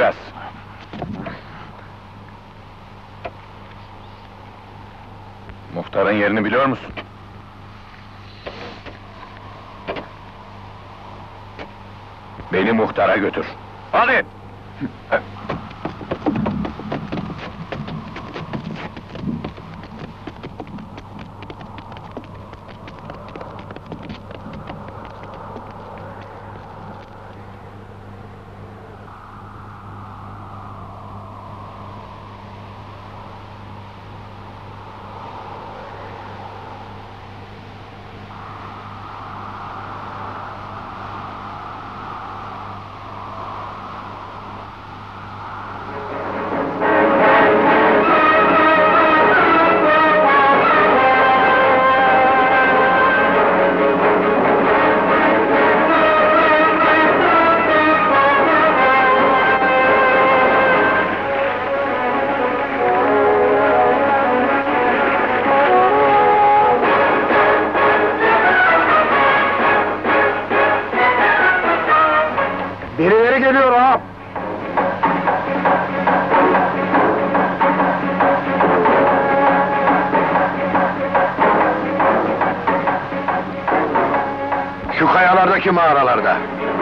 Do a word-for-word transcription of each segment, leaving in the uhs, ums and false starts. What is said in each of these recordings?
biraz. Muhtarın yerini biliyor musun? Beni muhtara götür. Hadi! Birileri geliyor ağam! Şu kayalardaki mağaralarda.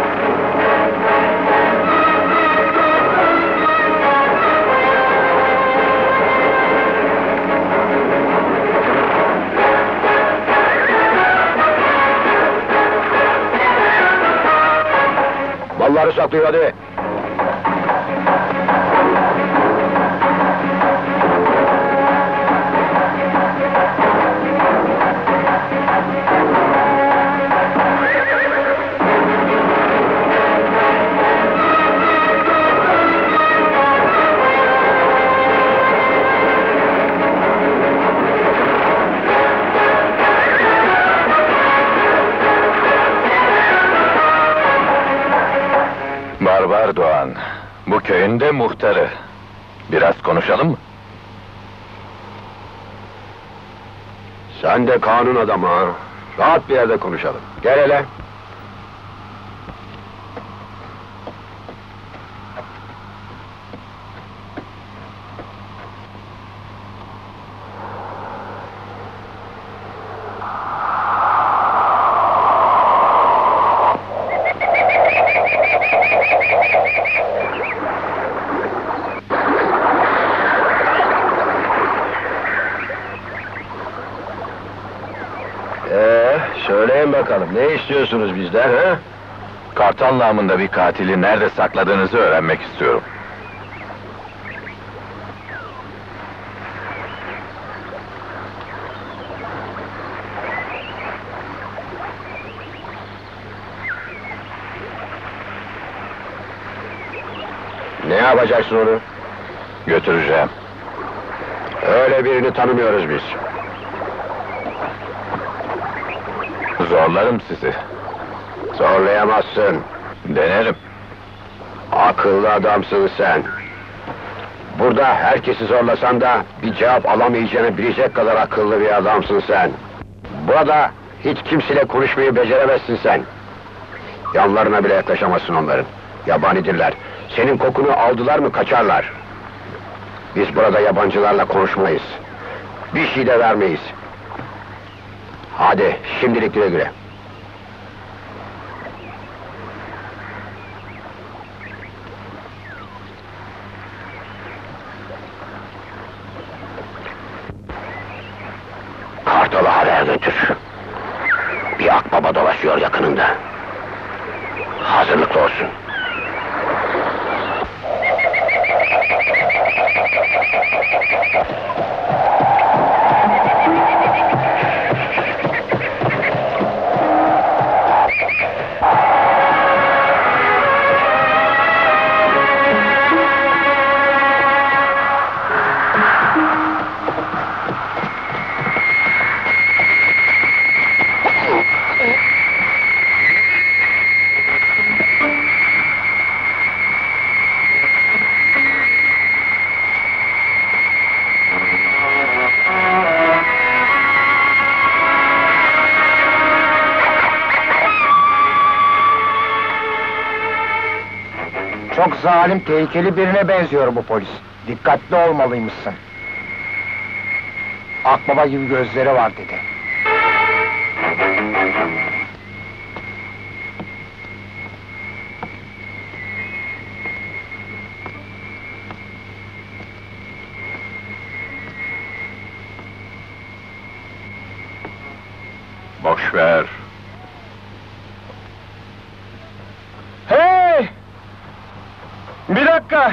Malları saklıyor hadi! Barbar Doğan, bu köyün de muhtarı. Biraz konuşalım mı? Sen de kanun adamı ha! Rahat bir yerde konuşalım. Gel hele! Ee, söyleyin bakalım, ne istiyorsunuz bizden ha? Kartal namında bir katili nerede sakladığınızı öğrenmek istiyorum. Ne yapacaksın onu? Götüreceğim. Öyle birini tanımıyoruz biz. Zorlarım sizi. Zorlayamazsın. Denerim. Akıllı adamsın sen. Burada herkesi zorlasan da bir cevap alamayacağını bilecek kadar akıllı bir adamsın sen. Burada hiç kimseyle konuşmayı beceremezsin sen. Yanlarına bile yaklaşamazsın onların. Yabanidirler. Senin kokunu aldılar mı kaçarlar. Biz burada yabancılarla konuşmayız. Bir şey de vermeyiz. Hadi şimdilik güle güle. Kartalı haber götür. Bir akbaba dolaşıyor yakınında. Hazırlıklı olsun. Çok zalim, tehlikeli birine benziyor bu polis. Dikkatli olmalıymışsın. Akbaba gibi gözleri var dedi. Boş ver. Hey! Bir dakika!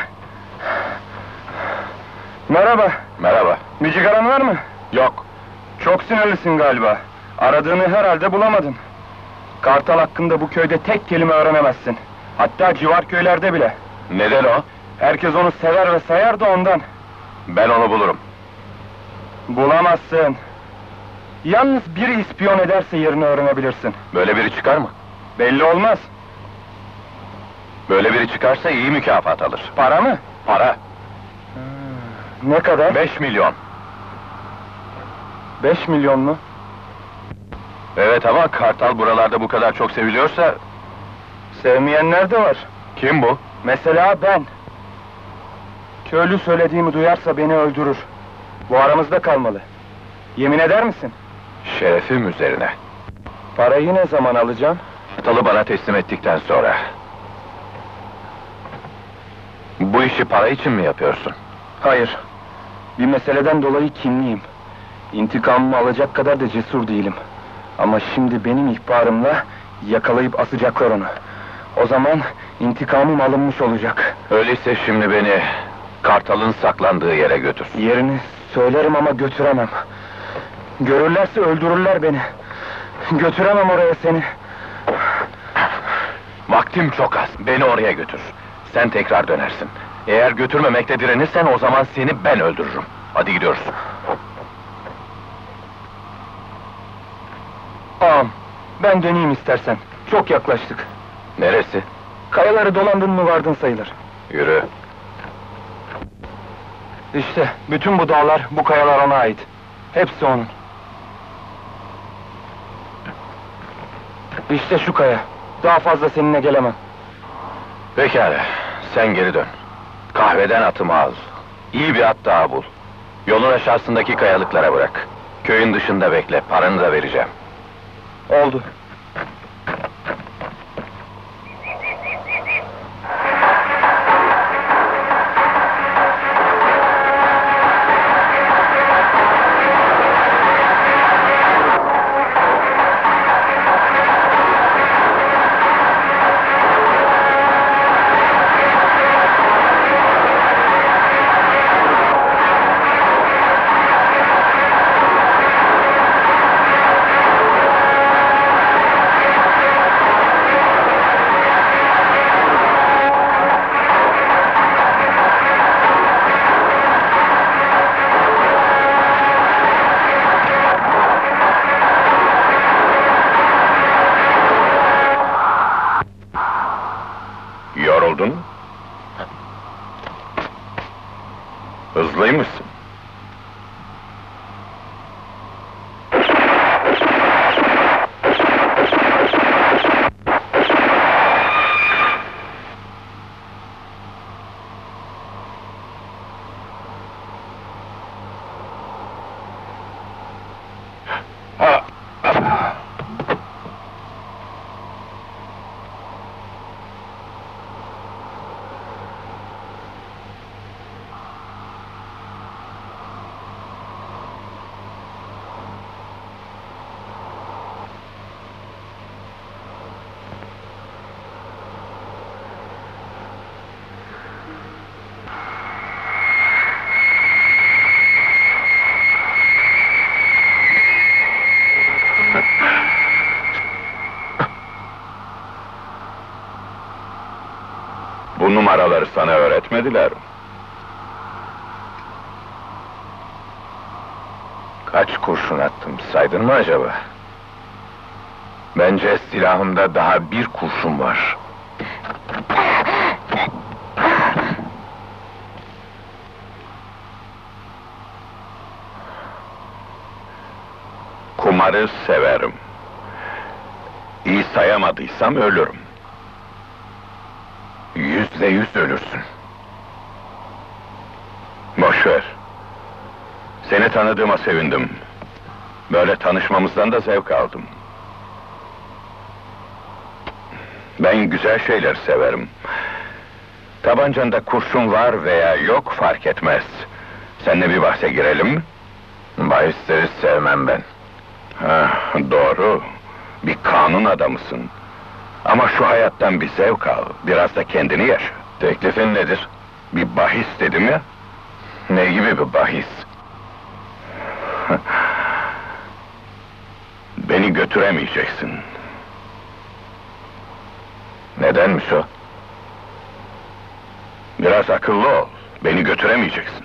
Merhaba, Merhaba. bir cigaran var mı? Yok. Çok sinirlisin galiba. Aradığını herhalde bulamadın. Kartal hakkında bu köyde tek kelime öğrenemezsin. Hatta civar köylerde bile. Neden o? Herkes onu sever ve sayar da ondan. Ben onu bulurum. Bulamazsın. Yalnız biri ispiyon ederse yerini öğrenebilirsin. Böyle biri çıkar mı? Belli olmaz. Böyle biri çıkarsa iyi mükafat alır. Para mı? Para. Ne kadar? Beş milyon. Beş milyon mu? Evet ama Kartal buralarda bu kadar çok seviliyorsa... Sevmeyenler de var. Kim bu? Mesela ben. Köylü söylediğimi duyarsa beni öldürür. Bu aramızda kalmalı. Yemin eder misin? Şerefim üzerine. Parayı ne zaman alacağım? Kartal'ı bana teslim ettikten sonra. Bu işi para için mi yapıyorsun? Hayır. Bir meseleden dolayı kinliyim. İntikamımı alacak kadar da cesur değilim. Ama şimdi benim ihbarımla yakalayıp asacaklar onu. O zaman intikamım alınmış olacak. Öyleyse şimdi beni Kartal'ın saklandığı yere götür. Yerini söylerim ama götüremem. Görürlerse öldürürler beni. Götüremem oraya seni. Vaktim çok az. Beni oraya götür. Sen tekrar dönersin. Eğer götürmemekte direnirsen o zaman seni ben öldürürüm. Hadi gidiyoruz. Ağam, ben döneyim istersen. Çok yaklaştık. Neresi? Kayaları dolandın mı vardın sayılır. Yürü. İşte bütün bu dağlar, bu kayalar ona ait. Hepsi onun. İşte şu kaya. Daha fazla seninle gelemem. Pekala. Sen geri dön. Kahveden atımı al. İyi bir at daha bul. Yolun aşağısındaki kayalıklara bırak. Köyün dışında bekle. Paranı da vereceğim. Oldu. Yoruldun? Hızlıymışsın. Ha. Bu numaraları sana öğretmediler mi? Kaç kurşun attım, saydın mı acaba? Bence silahımda daha bir kurşun var. Kumarı severim. İyi sayamadıysam ölürüm. Yüz yüzde yüz ölürsün. Boş ver. Seni tanıdığıma sevindim. Böyle tanışmamızdan da zevk aldım. Ben güzel şeyler severim. Tabancanda kurşun var veya yok fark etmez. Seninle bir bahse girelim mi? Bahisleri sevmem ben. Ha, doğru. Bir kanun adamısın. Ama şu hayattan bir zevk al. Biraz da kendini yaşa. Teklifin nedir? Bir bahis dedim ya. Ne gibi bir bahis? Beni götüremeyeceksin. Nedenmiş o? Biraz akıllı ol. Beni götüremeyeceksin.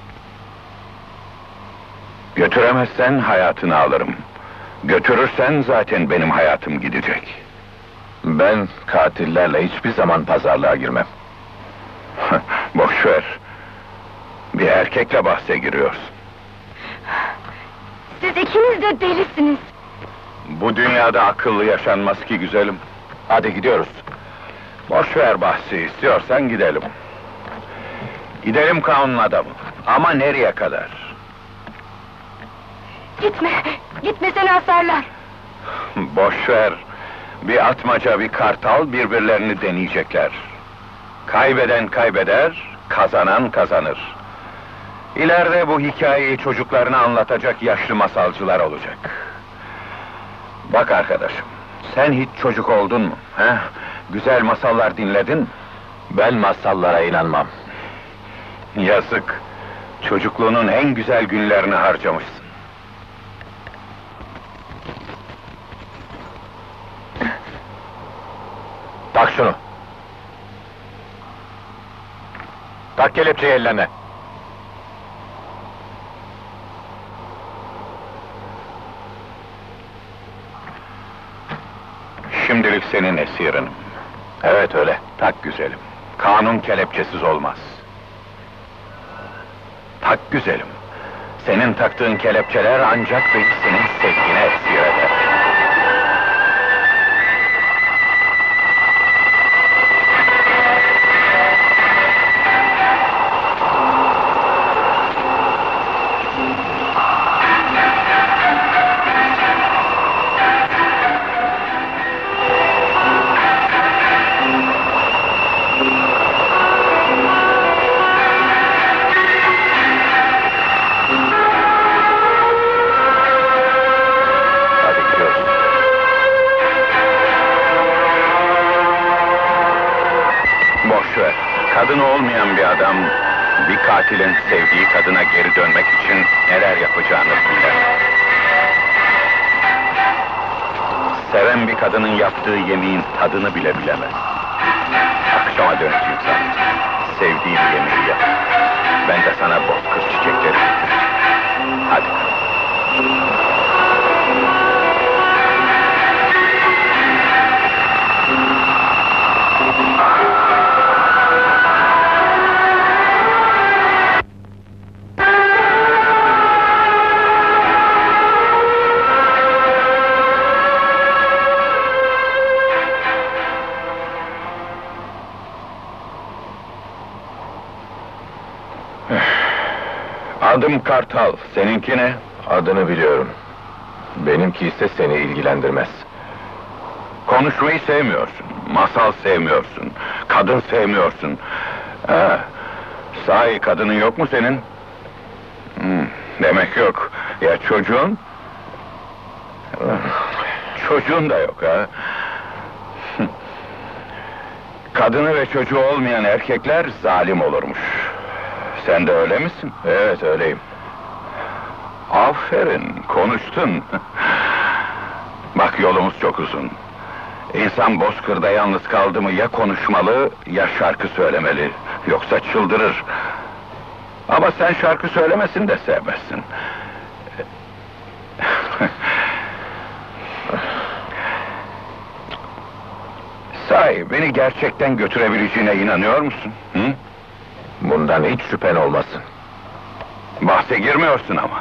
Götüremezsen hayatını alırım. Götürürsen zaten benim hayatım gidecek. Ben katillerle hiçbir zaman pazarlığa girmem. Boş ver. Bir erkekle bahse giriyorsun. Siz ikiniz de delisiniz. Bu dünyada akıllı yaşanmaz ki güzelim. Hadi gidiyoruz. Boş ver bahsi, istiyorsan gidelim. Gidelim kanun adamı. Ama nereye kadar? Gitme, gitme seni asarlar. Boş ver. Bir atmaca, bir kartal birbirlerini deneyecekler. Kaybeden kaybeder, kazanan kazanır. İleride bu hikayeyi çocuklarına anlatacak yaşlı masalcılar olacak. Bak arkadaşım, sen hiç çocuk oldun mu? He? Güzel masallar dinledin? Ben masallara inanmam. Yazık, çocukluğunun en güzel günlerini harcamışsın. Tak şunu. Tak kelepçeyi ellerine. Şimdilik senin esirin. Evet öyle. Tak güzelim. Kanun kelepçesiz olmaz. Tak güzelim. Senin taktığın kelepçeler ancak beni senin sevgine esir eder. Kadını olmayan bir adam, bir katilin sevdiği kadına geri dönmek için neler yapacağını bilir. Seven bir kadının yaptığı yemeğin tadını bile bilemez. Akşama döneceğim sana. Sevdiği bir yemeği yap. Ben de sana bozkır çiçekleri getireceğim. Hadi. Adım Kartal, seninki ne? Adını biliyorum. Benimki ise seni ilgilendirmez. Konuşmayı sevmiyorsun, masal sevmiyorsun, kadın sevmiyorsun. Ha, sahi kadının yok mu senin? Hmm, demek yok. Ya çocuğun? Çocuğun da yok ha? Kadını ve çocuğu olmayan erkekler zalim olurmuş. Sen de öyle misin? Evet, öyleyim. Aferin, konuştun. Bak yolumuz çok uzun. İnsan bozkırda yalnız kaldı mı ya konuşmalı ya şarkı söylemeli. Yoksa çıldırır. Ama sen şarkı söylemesin de sevmezsin. Sahi, beni gerçekten götürebileceğine inanıyor musun? Hı? Bundan hiç şüphen olmasın. Bahse girmiyorsun ama.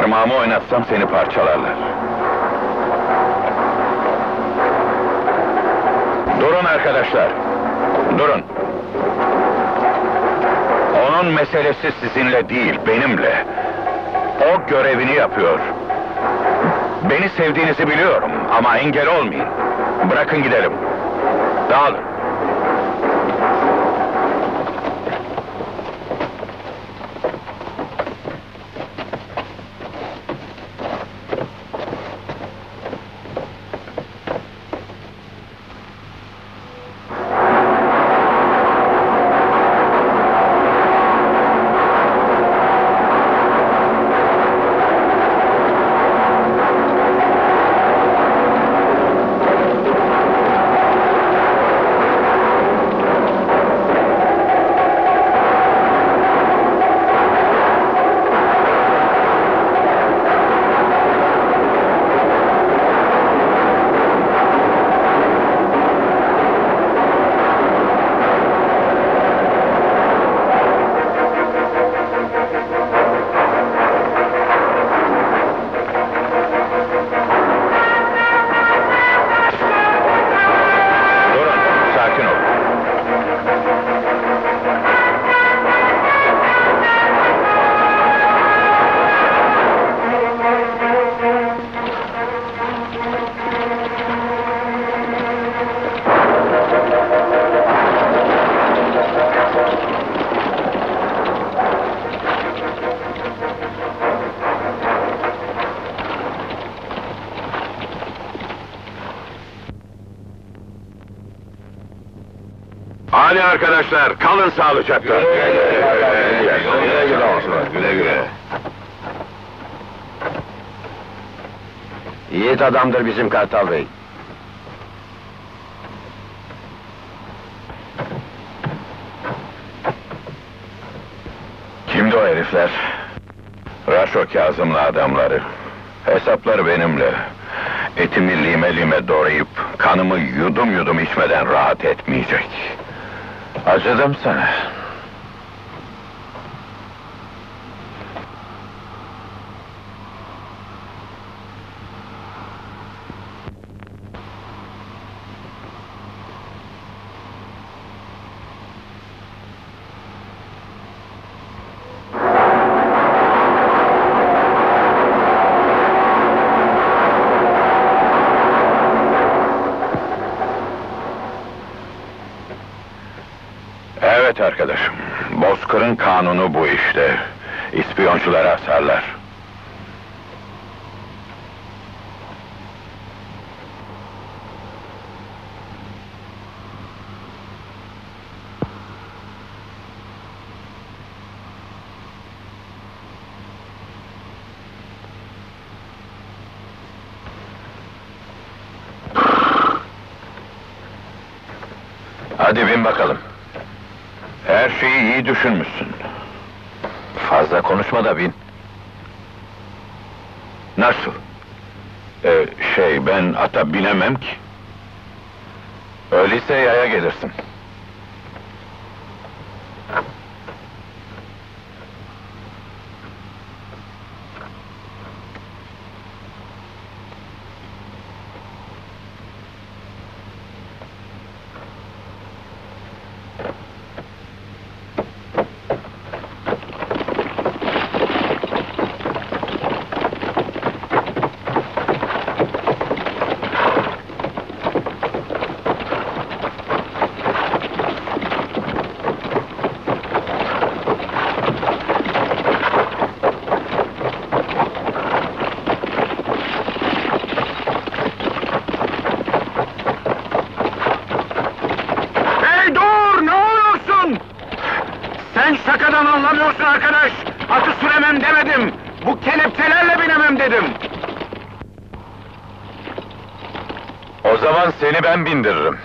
Parmağımı oynatsam seni parçalarlar. Durun arkadaşlar, durun. Onun meselesi sizinle değil, benimle. O görevini yapıyor. Beni sevdiğinizi biliyorum ama engel olmayın. Bırakın gidelim. Dağılın. Hadi arkadaşlar, kalın sağlıcakla. Güle güle. Güle güle. Yiğit adamdır bizim Kartal Bey. Kimdi o herifler? Raşo Kazım'la adamları. Hesapları benimle. Etimi lime lime doğrayıp kanımı yudum yudum içmeden rahat etmeyecek. Acıdım sana. Evet arkadaşım, Bozkır'ın kanunu bu işte. İspiyoncuları asarlar. Hadi bin bakalım. Her şeyi iyi düşünmüşsün. Fazla konuşma da bin. Nasıl? Ee, şey, ben ata binemem ki. Öyleyse yaya gelirsin. Sen şakadan anlamıyorsun arkadaş! Atı süremem demedim! Bu kelepçelerle binemem dedim! O zaman seni ben bindiririm.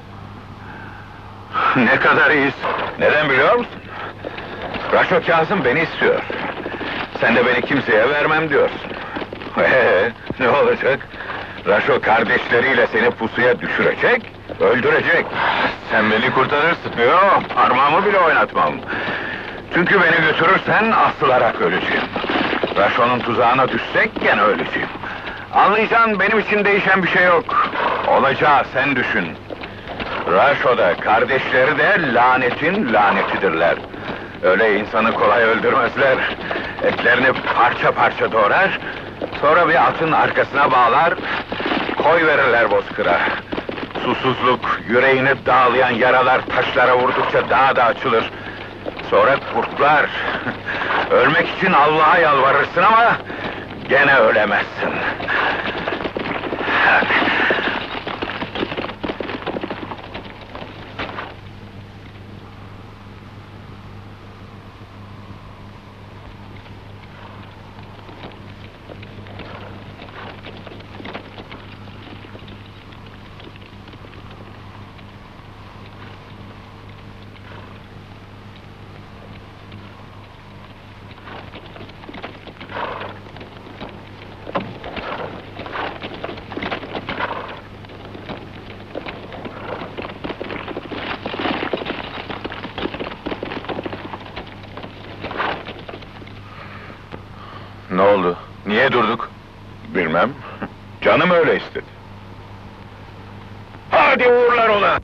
Ne kadar iyisin! Neden biliyor musun? Raşo Kazım beni istiyor. Sen de beni kimseye vermem diyorsun. Ee, ne olacak? Raşo kardeşleriyle seni pusuya düşürecek, öldürecek. Sen beni kurtarırsın. Yok, parmağımı bile oynatmam. Çünkü beni götürürsen asılarak öleceğim. Raşo'nun tuzağına düşsek gene öleceğim. Anlayacağın benim için değişen bir şey yok. Olacağı sen düşün. Raşo da, kardeşleri de lanetin lanetidirler. Öyle insanı kolay öldürmezler. Etlerini parça parça doğrar, sonra bir atın arkasına bağlar, koy verirler bozkıra. Susuzluk, yüreğini dağlayan yaralar taşlara vurdukça daha da açılır. Sonra kurtlar. Ölmek için Allah'a yalvarırsın ama gene ölemezsin. Ne oldu? Niye durduk? Bilmem. Canım öyle istedi. Hadi uğurlar ona!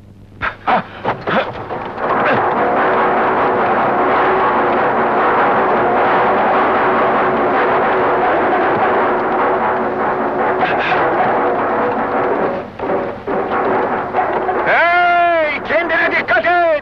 Hey! Kendine dikkat et!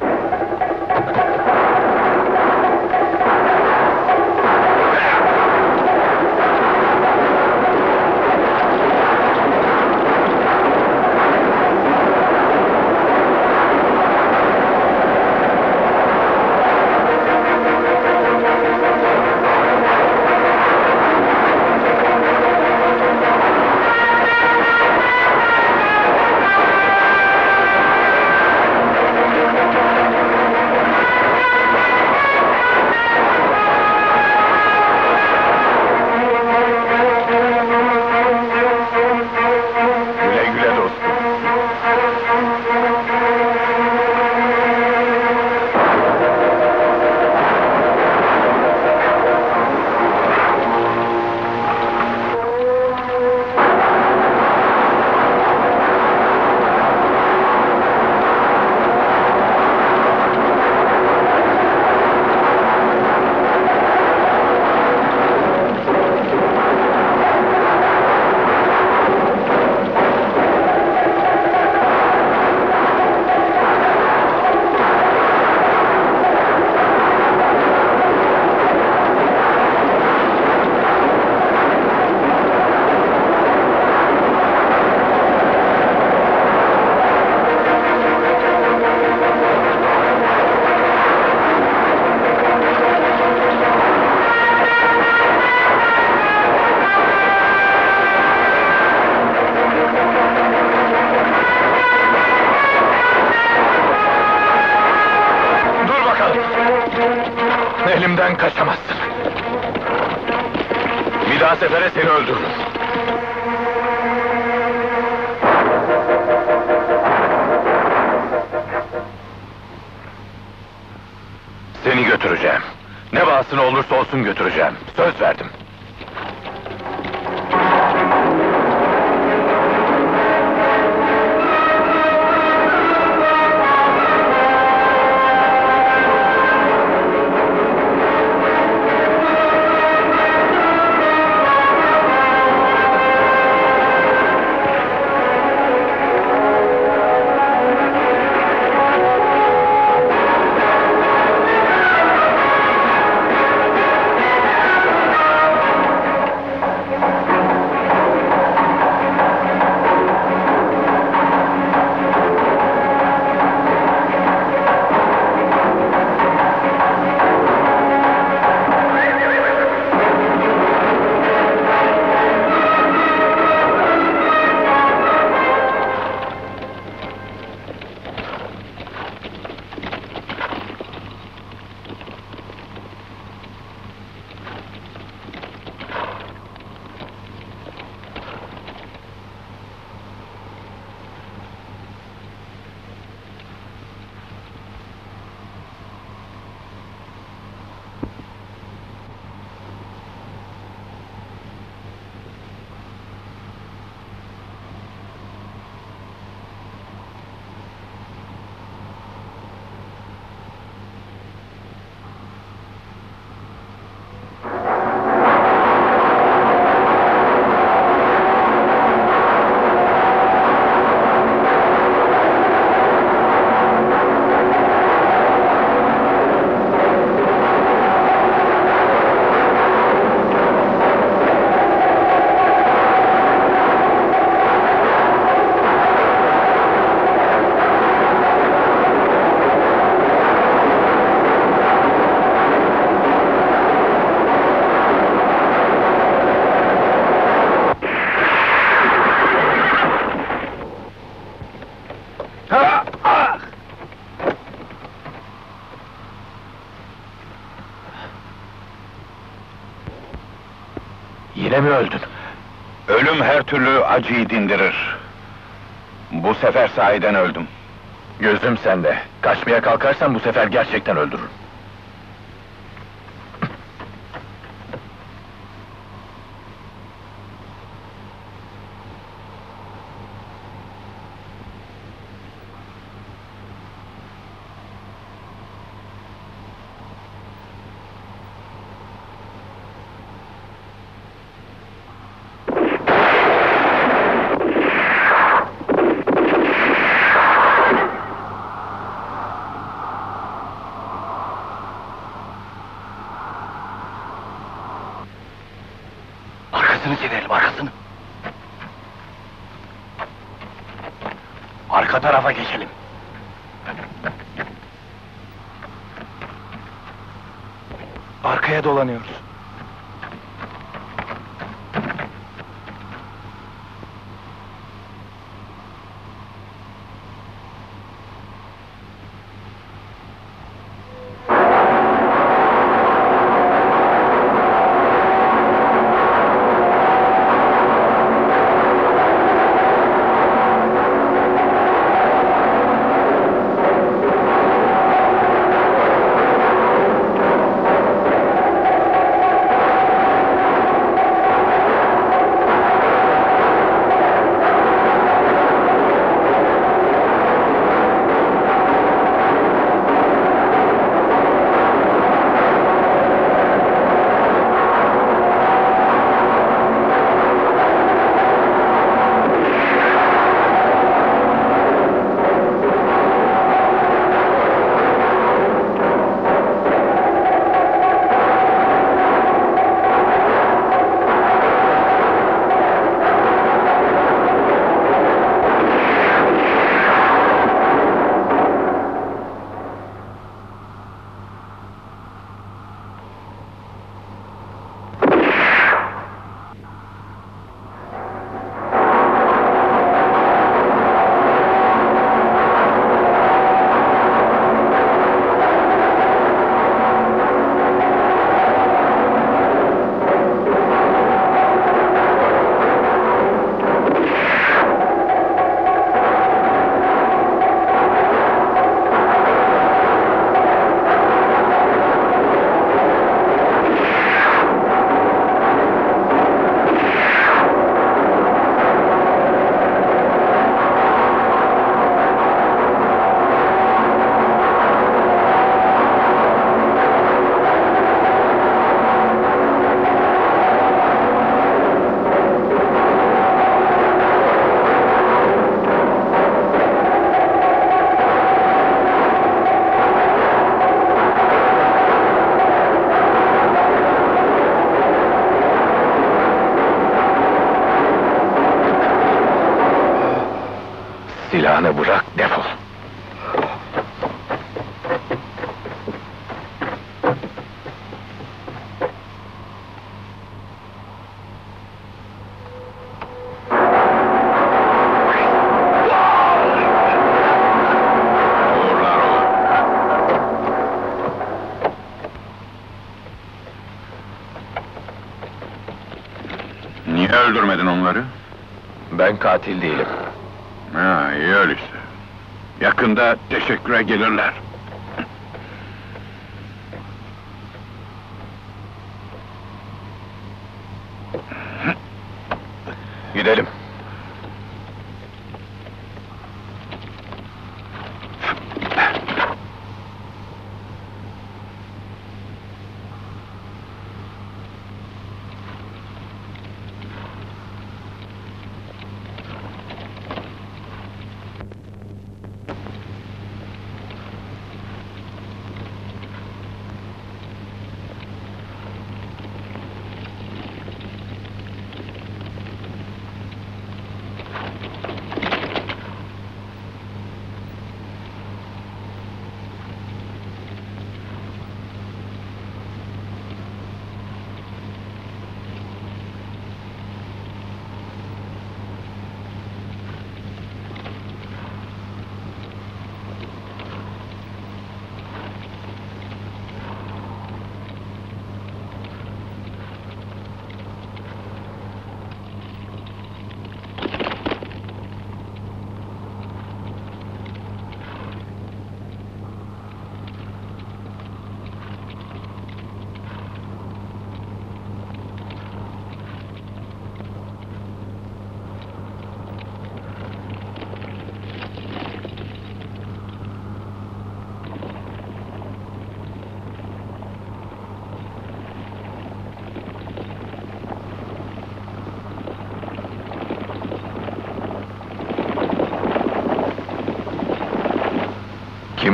Güle güle dostum. Elimden kaçamazsın. Bir daha sefere seni öldürürüm. Seni götüreceğim. Ne bahasına olursa olsun götüreceğim. Söz verdim. Yine mi öldün? Ölüm her türlü acıyı dindirir. Bu sefer sahiden öldüm. Gözüm sende. Kaçmaya kalkarsan bu sefer gerçekten öldürürüm. Arkasını çevirelim, arkasını. Arka tarafa geçelim. Arkaya dolanıyoruz. Silahını bırak, defol! Uğurlar ola! Niye öldürmedin onları? Ben katil değilim. Ha, iyi öyleyse. Yakında teşekküre gelirler. Gidelim.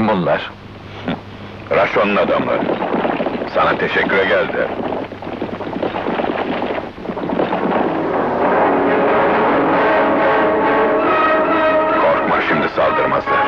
Kim bunlar? Raşon'un adamları. Sana teşekküre geldi. Korkma, şimdi saldırmazlar.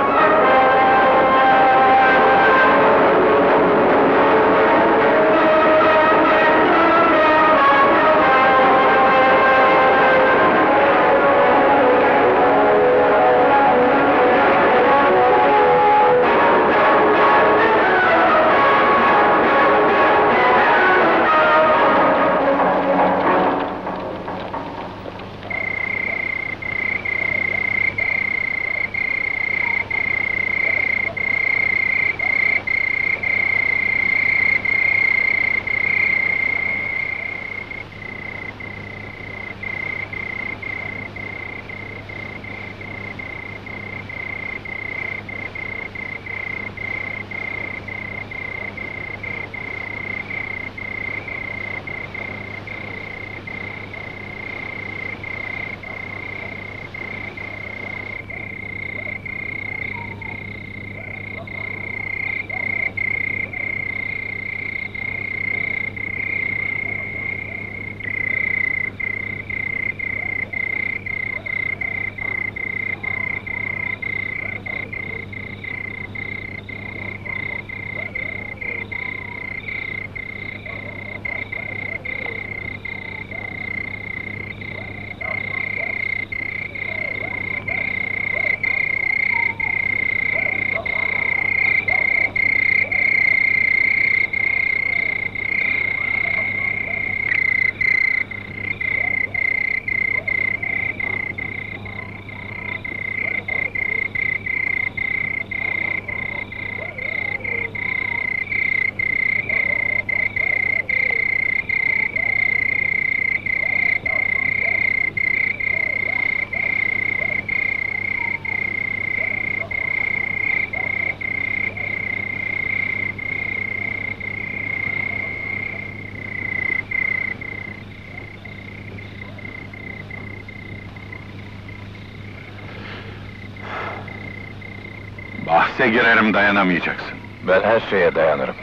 Bahse girerim, dayanamayacaksın. Ben her şeye dayanırım.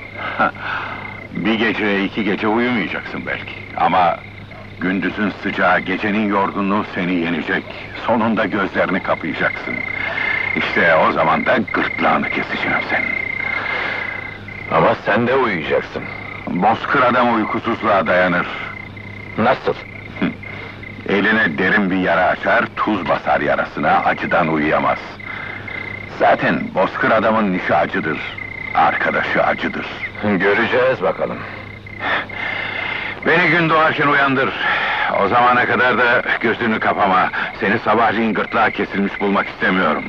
Bir gece, iki gece uyumayacaksın belki. Ama gündüzün sıcağı, gecenin yorgunluğu seni yenecek. Sonunda gözlerini kapayacaksın. İşte o zaman da gırtlağını keseceğim senin. Ama sen de uyuyacaksın. Bozkır adam uykusuzluğa dayanır. Nasıl? Eline derin bir yara açar, tuz basar yarasına, acıdan uyuyamaz. Zaten bozkır adamın nişi acıdır, arkadaşı acıdır. Göreceğiz bakalım. Beni gün doğarken uyandır. O zamana kadar da gözünü kapama. Seni sabahleyin gırtlağı kesilmiş bulmak istemiyorum.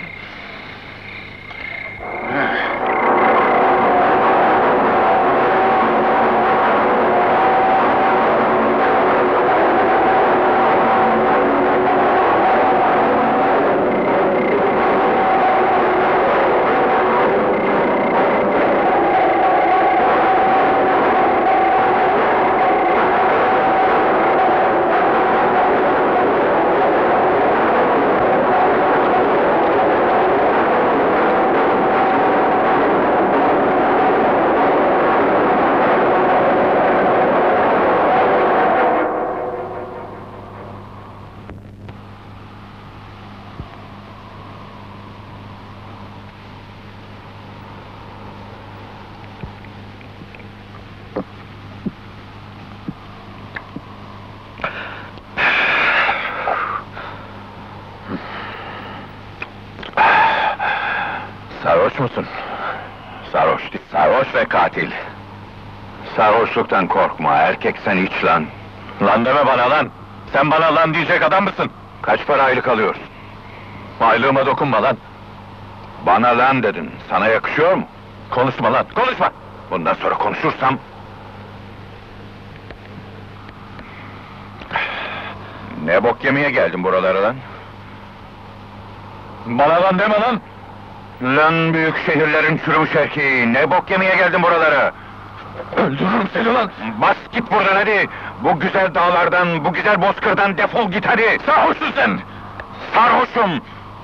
Sarhoş musun? Sarhoş değil, sarhoş ve katil. Sarhoşluktan korkma, erkek sen iç lan. Lan deme bana lan! Sen bana lan diyecek adam mısın? Kaç para aylık alıyorsun? Aylığıma dokunma lan! Bana lan dedin, sana yakışıyor mu? Konuşma lan, konuşma! Bundan sonra konuşursam... Ne bok yemeye geldin buralara lan? Bana lan deme lan! Lan büyük şehirlerin çürümüş erkeği, ne bok yemeye geldin buralara? Öldürürüm seni lan! Bas git buradan hadi! Bu güzel dağlardan, bu güzel bozkırdan defol git hadi! Sarhoşsun sen! Sarhoşum!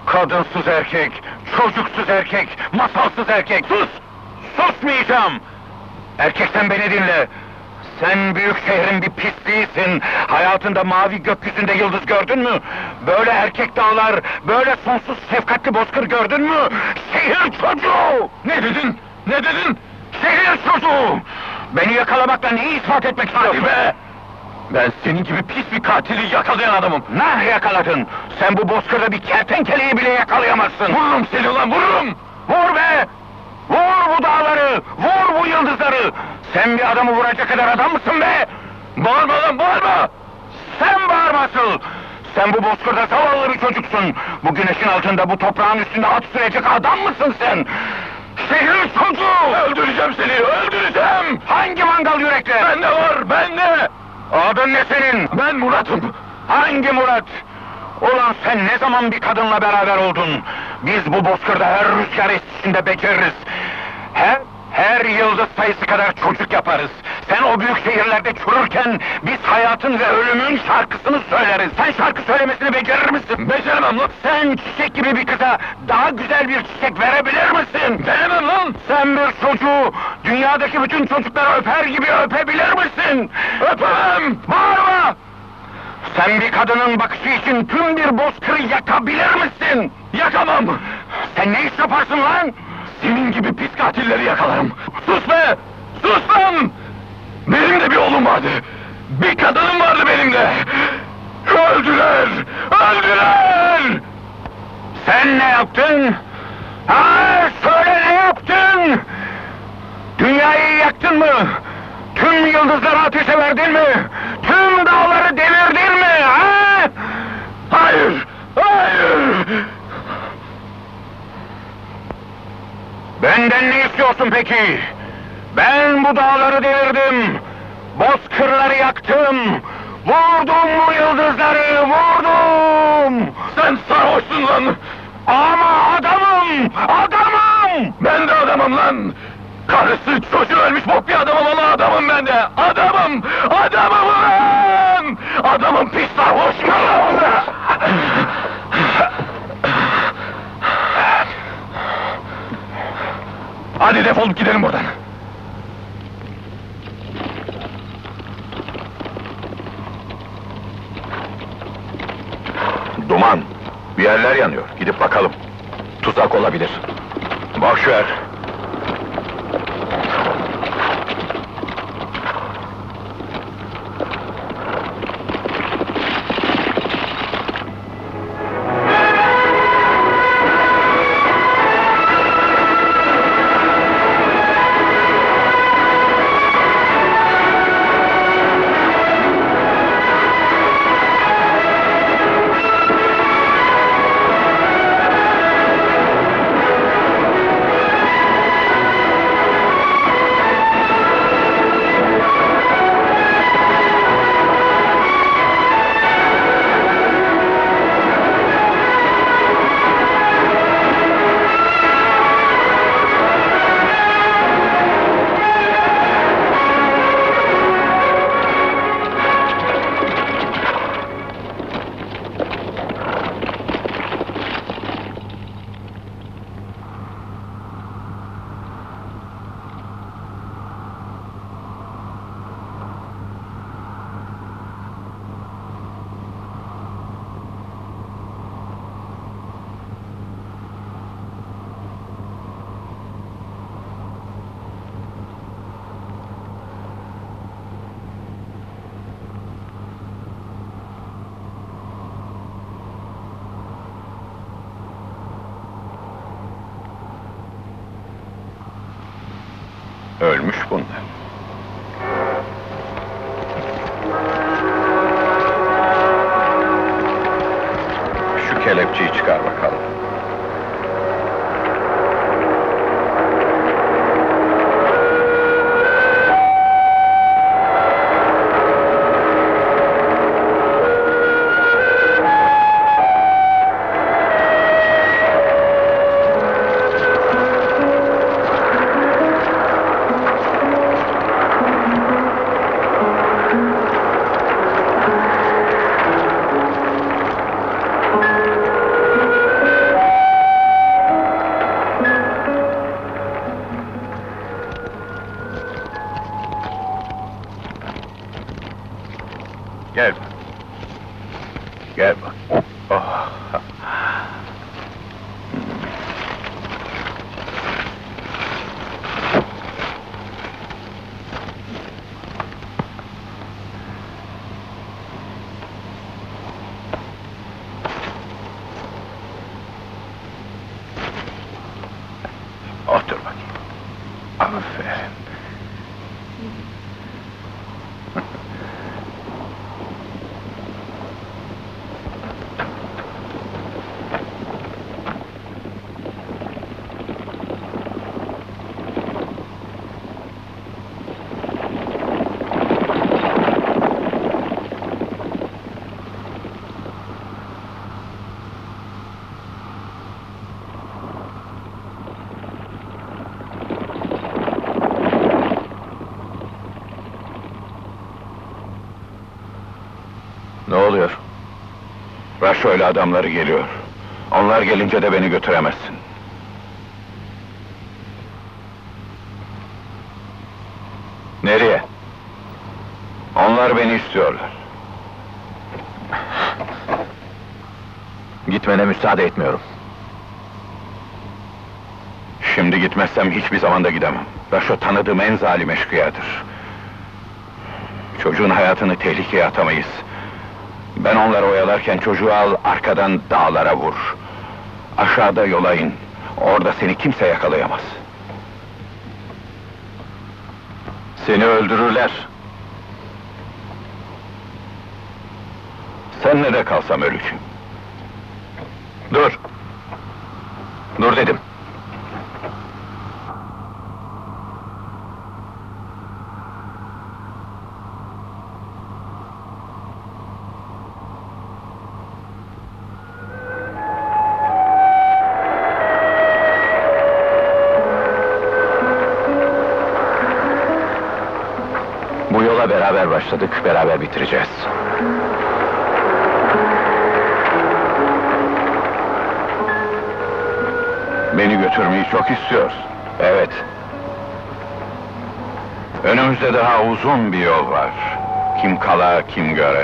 Kadınsız erkek, çocuksuz erkek, masalsız erkek! Sus! Susmayacağım! Erkek sen beni dinle! Sen büyük şehrin bir pisliğisin! Hayatında mavi gökyüzünde yıldız gördün mü? Böyle erkek dağlar, böyle sonsuz şefkatli bozkır gördün mü? Şehir çocuğu! Ne dedin? Ne dedin? Şehir çocuğu! Beni yakalamakla neyi ispat etmek istiyorsun? Hadi be! Ben senin gibi pis bir katili yakalayan adamım! Nah yakaladın! Sen bu bozkırda bir kertenkeleyi bile yakalayamazsın! Vururum seni ulan, vururum! Vur be! Vur bu dağları! Vur bu yıldızları! Sen bir adamı vuracak kadar adam mısın be? Bağırma lan, bağırma! Sen bağırma asıl! Sen bu bozkırda zavallı bir çocuksun! Bu güneşin altında, bu toprağın üstünde at sürecek adam mısın sen? Şehir çocuğu! Öldüreceğim seni, öldüreceğim! Hangi mangal yürekli? Bende var, bende! Adın ne senin? Ben Murat'ım! Hangi Murat? Ulan sen ne zaman bir kadınla beraber oldun? Biz bu bozkırda her rüzgar estisinde beceririz. Her, her yıldız sayısı kadar çocuk yaparız. Sen o büyük şehirlerde çürürken biz hayatın ve ölümün şarkısını söyleriz. Sen şarkı söylemesini becerir misin? Beceremem lan! Sen çiçek gibi bir kıza daha güzel bir çiçek verebilir misin? Veremem lan! Sen bir çocuğu dünyadaki bütün çocukları öper gibi öpebilir misin? Öpemem! Bağırma! Sen bir kadının bakışı için tüm bir bozkırı yakabilir misin? Yakamam! Sen ne iş yaparsın lan? Senin gibi pis katilleri yakalarım! Sus be! Sus lan! Benim de bir oğlum vardı! Bir kadınım vardı benim de! Öldüler! Öldüler! Sen ne yaptın? Ha, söyle ne yaptın? Dünyayı yaktın mı? Tüm yıldızları ateşe verdin mi? Tüm dağları devirdin mi? Ha? Hayır! Hayır! Benden ne istiyorsun peki? Ben bu dağları devirdim! Bozkırları yaktım! Vurdum bu yıldızları, vurdum! Sen sarhoşsun lan! Ama adamım! Adamım! Ben de adamım lan! Karısı çocuğu ölmüş bok bir adamım ama adamım ben de! Adamım! Adamım lan! Adamım pis sarhoş! Hadi defolup gidelim buradan! Duman! Bir yerler yanıyor, gidip bakalım. Tuzak olabilir. Boş ver! Ölmüş bunlar. Şu kelepçeyi çıkar bakalım. Gel. Gel bak. Oh. Otur bakayım. Aferin. Ne oluyor? Raşo ile adamları geliyor. Onlar gelince de beni götüremezsin. Nereye? Onlar beni istiyorlar. Gitmene müsaade etmiyorum. Şimdi gitmezsem hiçbir zaman da gidemem. Raşo tanıdığım en zalim eşkıyadır. Çocuğun hayatını tehlikeye atamayız. Ben onları oyalarken çocuğu al, arkadan dağlara vur. Aşağıda yola in. Orada seni kimse yakalayamaz. Seni öldürürler. Sen ne de kalsam ölücüm. Dur! Dur dedim. Bu yola beraber başladık, beraber bitireceğiz. Beni götürmeyi çok istiyorsun. Evet. Önümüzde daha uzun bir yol var. Kim kala, kim göre.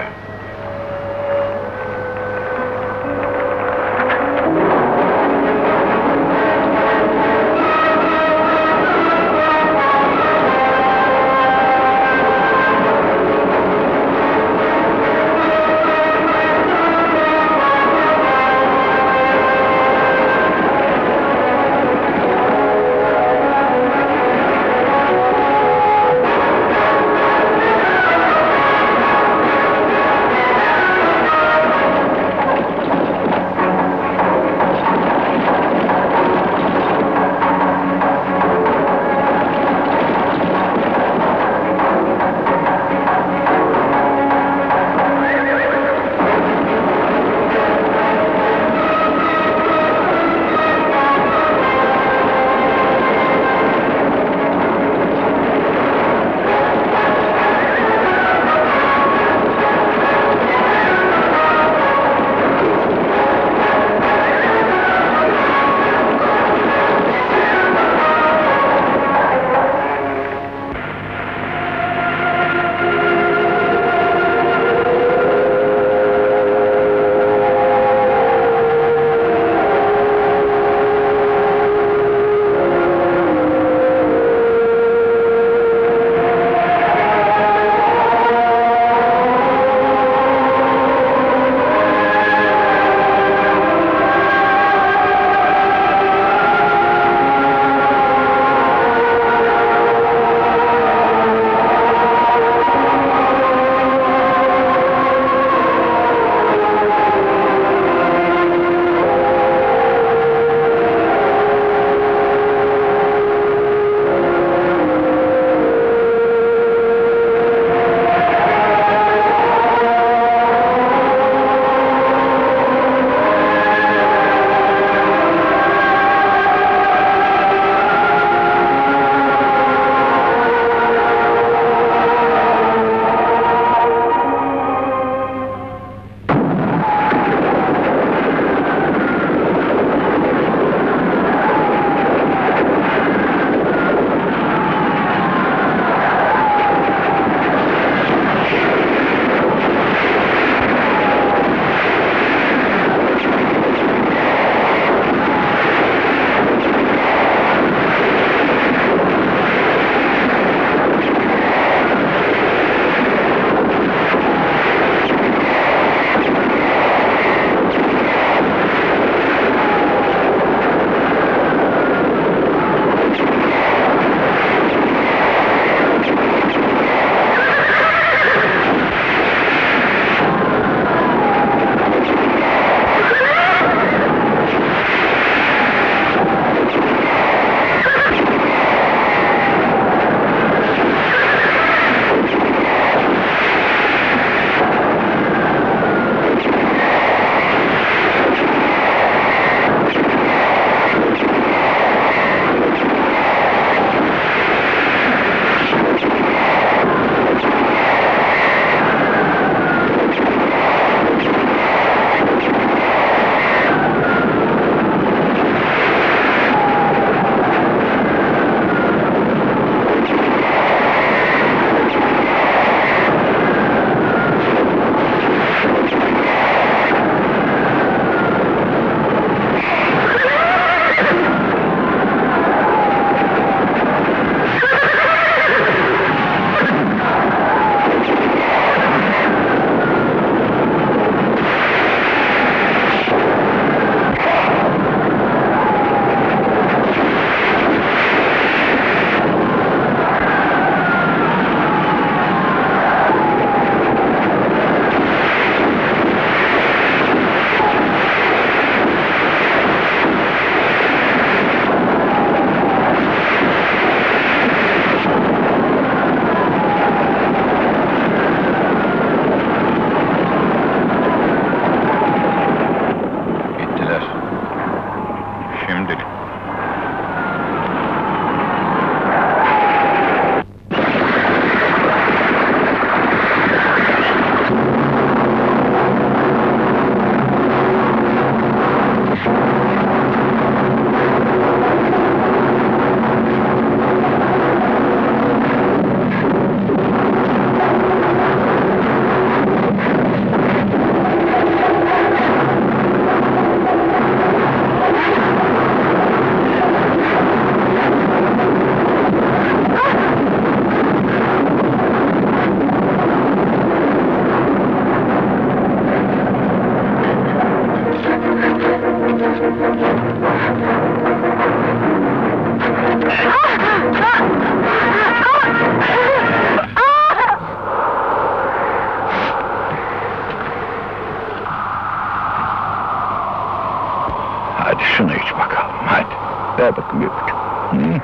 Ver bakın bir öpücük. Hı.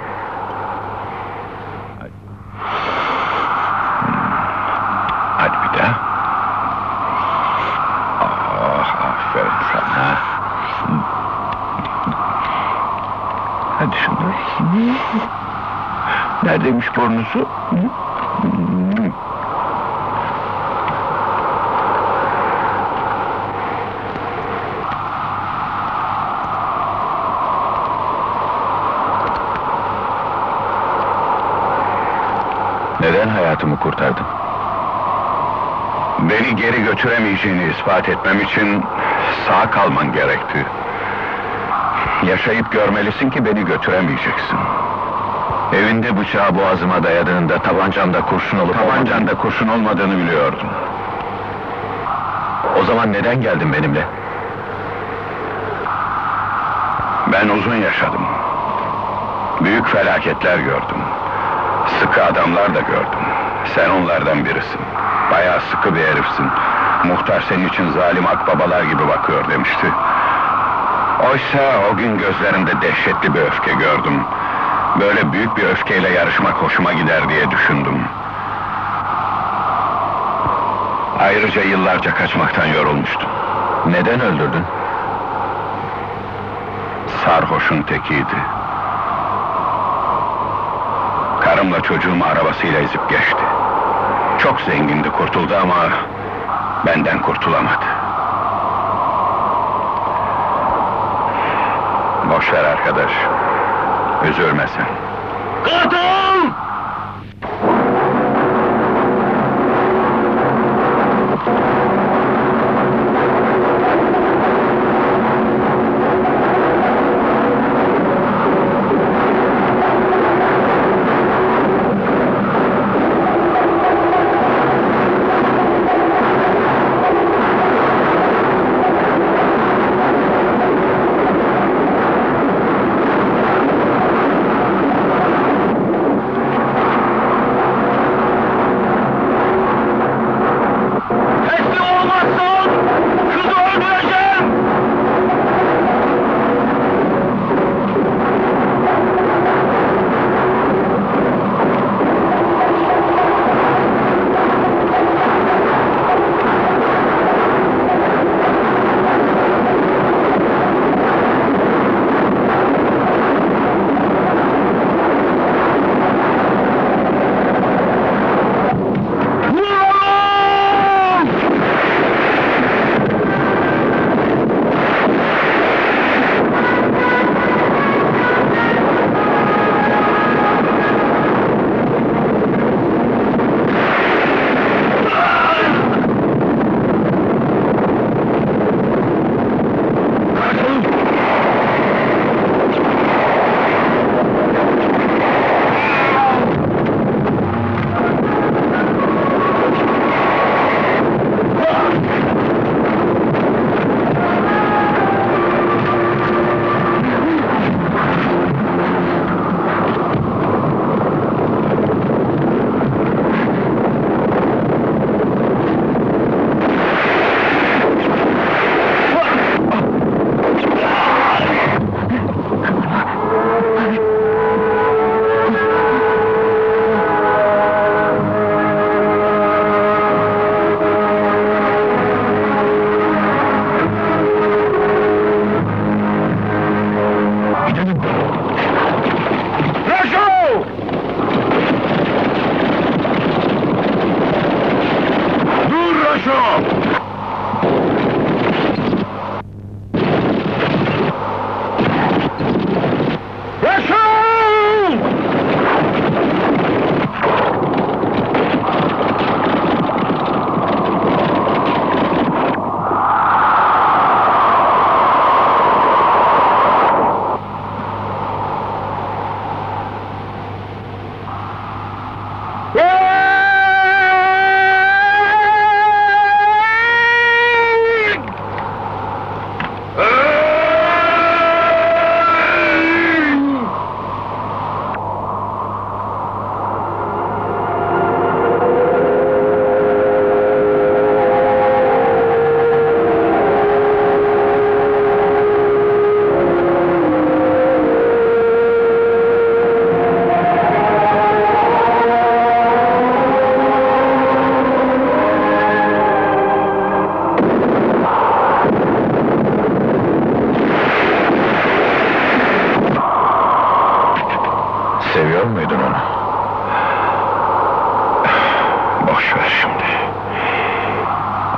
Hadi. Hadi bir daha. Ah, aferin sana. Hadi şimdi. Neredeymiş burnusu? Neden hayatımı kurtardın? Beni geri götüremeyeceğini ispat etmem için sağ kalman gerekti. Yaşayıp görmelisin ki beni götüremeyeceksin. Evinde bıçağı boğazıma dayadığında tabancamda kurşun olup tabancanda kurşun olmadığını biliyordum. O zaman neden geldin benimle? Ben uzun yaşadım. Büyük felaketler gördüm. Sıkı adamlar da gördüm. Sen onlardan birisin. Bayağı sıkı bir herifsin. Muhtar senin için zalim akbabalar gibi bakıyor demişti. Oysa o gün gözlerinde dehşetli bir öfke gördüm. Böyle büyük bir öfkeyle yarışmak hoşuma gider diye düşündüm. Ayrıca yıllarca kaçmaktan yorulmuştum. Neden öldürdün? Sarhoşun tekiydi. Karımla çocuğumu arabasıyla ezip geçti. Çok zengindi, kurtuldu ama benden kurtulamadı. Boş ver arkadaş. Üzülme sen. Katil!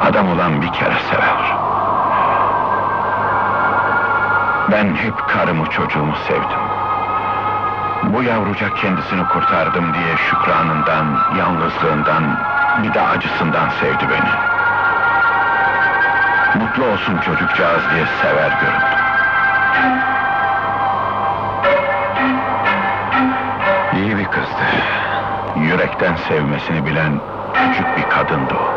Adam olan bir kere sever. Ben hep karımı çocuğumu sevdim. Bu yavrucak kendisini kurtardım diye şükranından, yalnızlığından, bir de acısından sevdi beni. Mutlu olsun çocukcağız diye sever göründüm. İyi bir kızdı. Yürekten sevmesini bilen küçük bir kadındı o.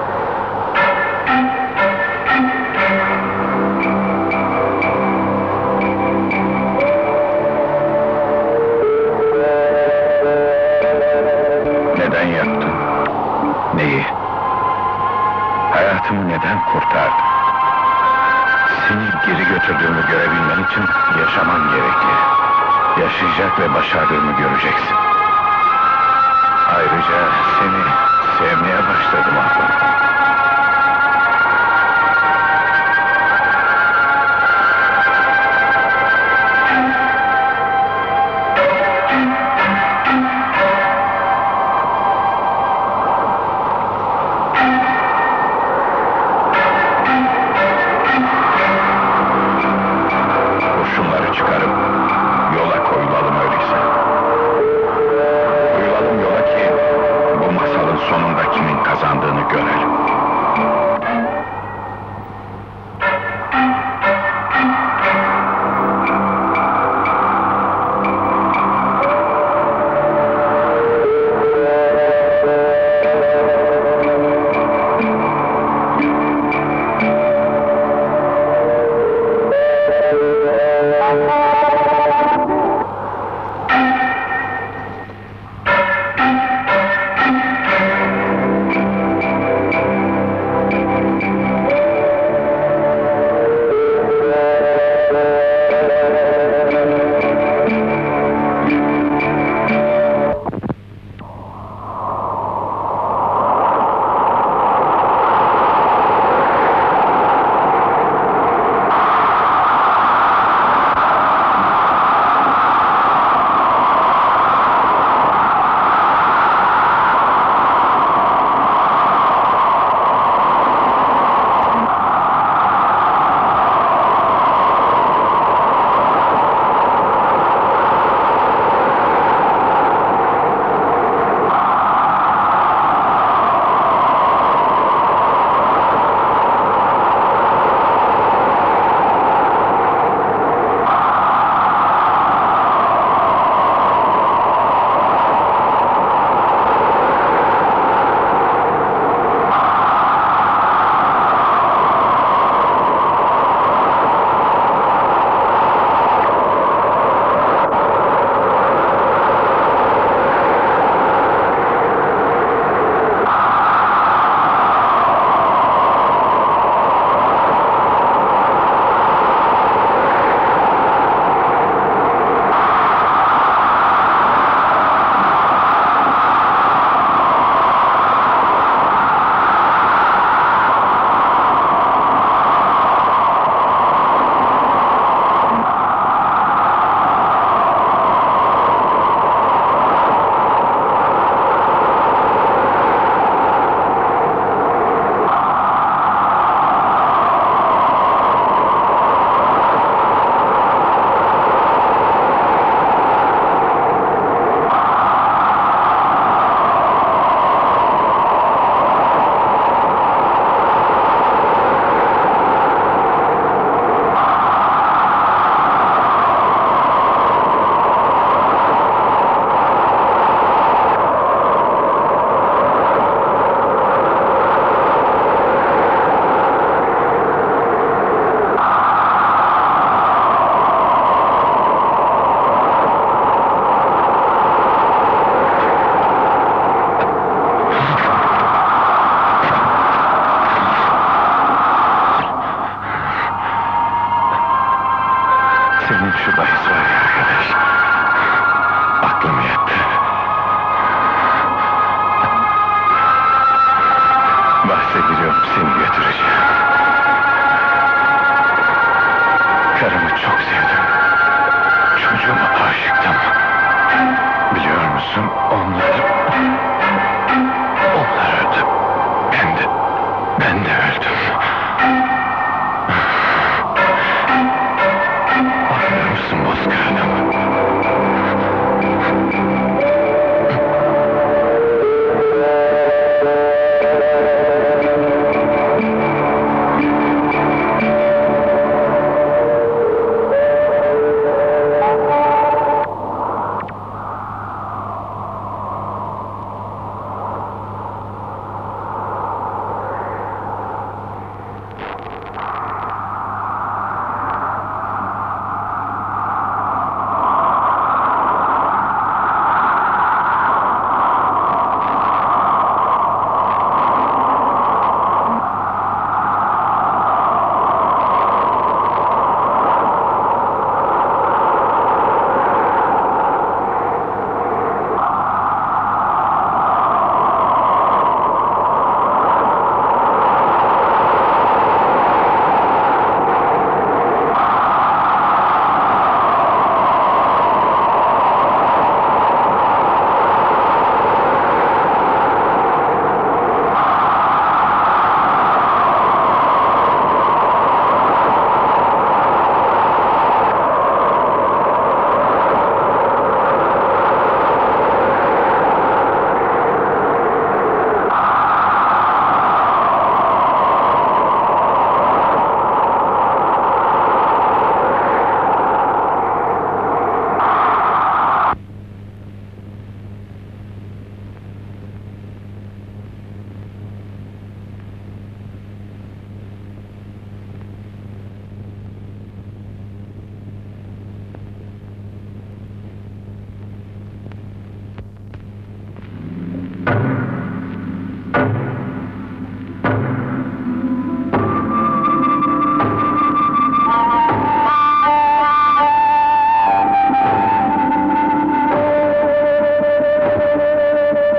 Neden yaptın? Neyi? Hayatımı neden kurtardın? Seni geri götürdüğümü görebilmen için yaşaman gerekli. Yaşayacak ve başardığımı göreceksin. Ayrıca seni sevmeye başladım abla. Kurşunları çıkarıp yola koyulalım öyleyse. Koyulalım yola ki bu masalın sonunda kimin kazandığını görelim. Senin şu bahis var ya arkadaş. Aklım yattı. Bahse giriyorum, seni götüreceğim. Karımı çok sevdim. Çocuğuma aşıktım. Biliyor musun, onlar... Onlar öldü. Ben de... Ben de öldüm. Aa!